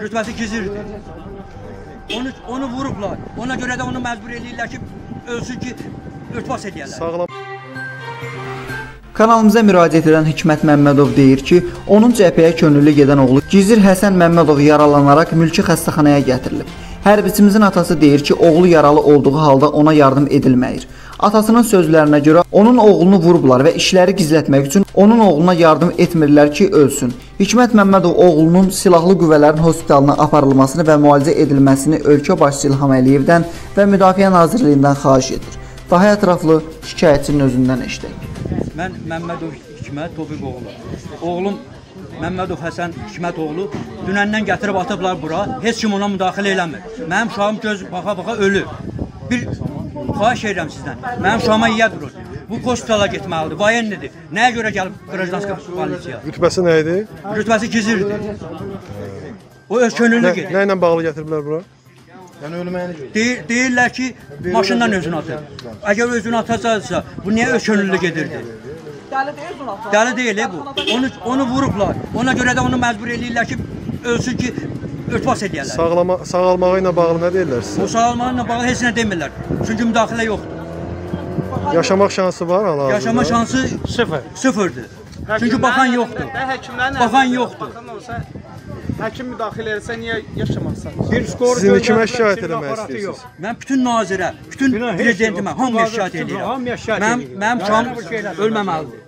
rütbəsi gizirdir. Onu vurublar. Ona görə də onu məcbur eləyirlər ki, ölsün ki, örtbas edəyərlər. Sağlam. Kanalımıza müraciət edən Hikmət Məmmədov deyir ki, onun cəbhəyə könüllü gedən oğlu Gizir Həsən Məmmədov yaralanaraq mülki xəstəxanaya gətirilib. Hərbiçimizin atası deyir ki, oğlu yaralı olduğu halda ona yardım edilməyir. Atasının sözlərinə görə onun oğlunu vurublar və işləri gizlətmək üçün onun oğluna yardım etmirlər ki, ölsün. Hikmət Məmmədov oğlunun silahlı qüvvələrin hospitalına aparılmasını və müalicə edilməsini ölkə başçısı İlham Əliyevdən və Müdafiə Nazirliyindən xahiş edir. Daha ətraflı şikayətçinin özündən eşidək. Mən Məmmədov Hikmət Tofiqoğlu. Oğlum Məmmədov Həsən Hikmətoğlu dünəndən gətirib atıblar bura. Heç kim ona müdaxilə eləmir. Mənim uşağım göz baxa-baxa ölür. Bir xahiş edirəm sizdən. Mənim uşağıma yiyə durur. Bu hospitala getməlidir. Vayenlidir. Nəyə görə gəlib Qrajdanska polisiya? Rütbəsi nə idi? Rütbəsi gizirdir. O öz könüllü gedir. Nə ilə bağlı gətiriblər bura? Yəni ölməyini görür. Deyirlər ki, maşından özünü atır. Əgər özünü atacaqsa, bu niyə öz könüllü gedirdi? Dəli deyil bu. Onu vurublar. Ona görə də onu məcbur eləyirlər ki, ölsün ki, örtbas edəyərlər. Sağalmağı ilə bağlı nə deyirlər sizə? O sağalmağı ilə bağlı heç nə demirlər. Çünki müdaxilə yoxdur. Yaşamaq şansı var hala? Yaşama şansı sıfırdır. Çünki baxan yoxdur. Baxan yoxdur. Həkim müdaxilə etsə niyə yaşamaqsan? Sizin kimə şikayət etmək istəyirsiniz? Mən bütün nazirə, bütün prezidentimə hamıya şikayət edirəm. Mənim uşağım ölməməlidir.